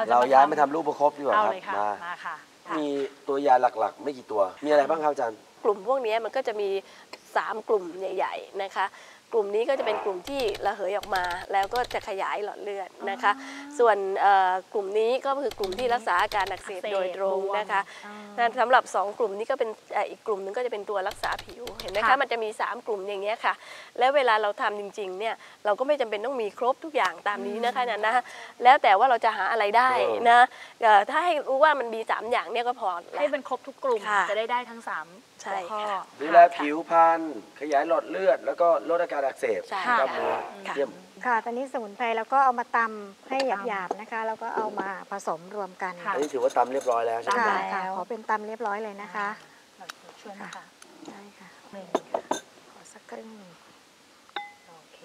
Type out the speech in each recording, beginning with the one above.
เราย้ายมาทำรูปประคบดีกว่าครับมาค่ะมีตัวยาหลักๆไม่กี่ตัวมีอะไรบ้างครับอาจารย์กลุ่มพวกนี้มันก็จะมี3กลุ่มใหญ่ๆนะคะกลุ่มนี้ก็จะเป็นกลุ่มที่ระเหยออกมาแล้วก็จะขยายหลอดเลือดนะคะส่วนกลุ่มนี้ก็คือกลุ่มที่รักษาอาการอักเสบโดยตรงนะคะสำหรับ2กลุ่มนี้ก็เป็นอีกกลุ่มนึงก็จะเป็นตัวรักษาผิวเห็นไหมคะมันจะมี3กลุ่มอย่างเงี้ยค่ะแล้วเวลาเราทำจริงๆเนี่ยเราก็ไม่จำเป็นต้องมีครบทุกอย่างตามนี้นะคะนะแล้วแต่ว่าเราจะหาอะไรได้นะถ้าให้รู้ว่ามันมี3อย่างเนี่ยก็พอให้มันครบทุกกลุ่มจะได้ทั้ง3ข้อดูแลผิวพรรณขยายหลอดเลือดแล้วก็ลดอาการอักเสบกล้ามเนื้อเยี่ยมค่ะตอนนี้สมุนไพรแล้วก็เอามาตำให้หยาบๆนะคะแล้วก็เอามาผสมรวมกันอันนี้ถือว่าตำเรียบร้อยแล้วใช่ไหมค่ะขอเป็นตำเรียบร้อยเลยนะคะช่วยนะคะได้ค่ะขอสักครึ่งโอเค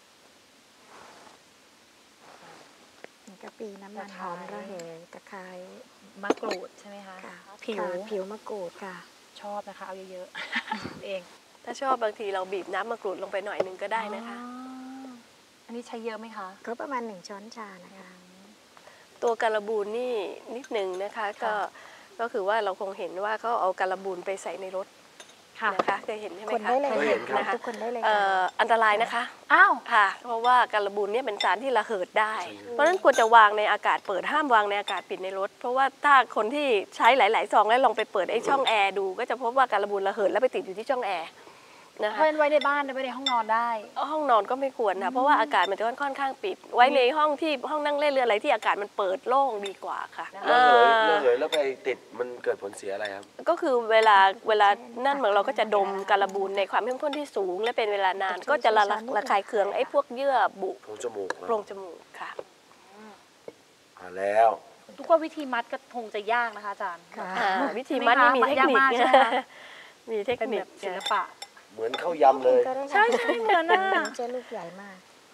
กะปิน้ำมันหอมระเหยตะไคร้มะกรูดใช่ไหมคะผิวมะกรูดค่ะชอบนะคะเอาเยอะๆเองถ้าชอบบางทีเราบีบน้ำมะกรูดลงไปหน่อยนึงก็ได้นะคะอันนี้ใช้เยอะไหมคะก็ประมาณ1ช้อนชานะคะตัวการบูนนี่นิดนึงนะคะก็คือว่าเราคงเห็นว่าเขาเอาการบูนไปใส่ในรถนะคะเคยเห็นใช่ไหมคะเคยเห็นนะคะทุกคนได้เลยอันตรายนะคะอ้าวค่ะเพราะว่าการบูนเนี่ยเป็นสารที่ระเหิดได้เพราะฉะนั้นควรจะวางในอากาศเปิดห้ามวางในอากาศปิดในรถเพราะว่าถ้าคนที่ใช้หลายๆซองแล้วลองไปเปิดไอ้ช่องแอร์ดูก็จะพบว่าการบูนระเหิดแล้วไปติดอยู่ที่ช่องแอร์นะคะไว้ในบ้านไว้ในห้องนอนได้ห้องนอนก็ไม่ควรนะเพราะว่าอากาศมันจะค่อนข้างปิดไว้ในห้องที่ห้องนั่งเล่นเรืออะไรที่อากาศมันเปิดโล่งดีกว่าค่ะระเหยแล้วไปติดมันเกิดผลเสียอะไรครับก็คือเวลานั่นเหมือนเราก็จะดมการบูนในความเข้มข้นที่สูงและเป็นเวลานานก็จะระคายเคืองไอ้พวกเยื่อบุโพรงจมูกค่ะแล้วทุกว่าวิธีมัดก็คงจะยากนะคะอาจารย์วิธีมัดนี่มีเทคนิคมีเทคนิคศิลปะเหมือนข้าวยำเลยใช่เหมือนน่ะเจ้าลูกใหญ่มาก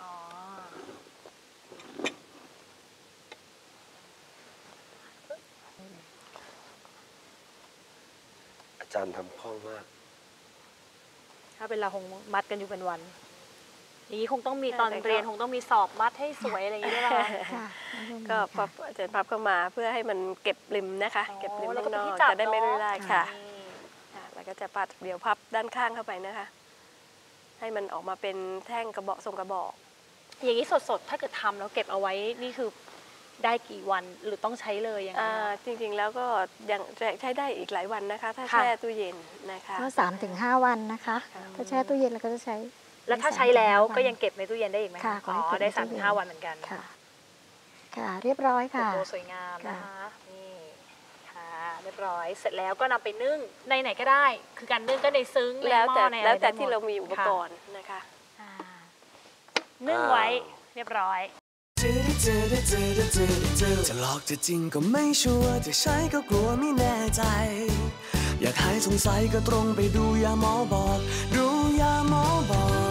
อาจารย์ทำคล่องมากถ้าเป็นเราคงมัดกันอยู่เป็นวันอย่างนี้คงต้องมีตอนเรียนคงต้องมีสอบมัดให้สวยอะไรอย่างนี้ด้วยค่ะก็อาจารย์พับเข้ามาเพื่อให้มันเก็บริมนะคะเก็บริมข้างนอกจะได้ไม่ได้ค่ะแล้วก็จะปัดเดี๋ยวพับด้านข้างเข้าไปนะคะให้มันออกมาเป็นแท่งกระบอกทรงกระบอกอย่างนี้สดๆถ้าเกิดทำแล้วเก็บเอาไว้นี่คือได้กี่วันหรือต้องใช้เลยยังไงจริงๆแล้วก็ยังใช้ได้อีกหลายวันนะคะถ้าแช่ตู้เย็นนะคะก็3-5 วันนะคะถ้าแช่ตู้เย็นเราก็จะใช้แล้วถ้าใช้แล้วก็ยังเก็บในตู้เย็นได้อีกไหมคะอ๋อได้3-5 วันเหมือนกันค่ะเรียบร้อยค่ะสวยงามนะคะนี่ค่ะเรียบร้อยเสร็จแล้วก็นำไปนึ่งในไหนก็ได้คือการนึ่งก็ในซึ้งแล้วแต่ที่เรามีอุปกรณ์นะคะนึ่งไว้เรียบร้อยจะหลอกจะจริงก็ไม่ชัวร์จะใช้ก็กลัวไม่แน่ใจอยากหายสงสัยก็ตรงไปดูยาหมอบอกดูยาหมอบอก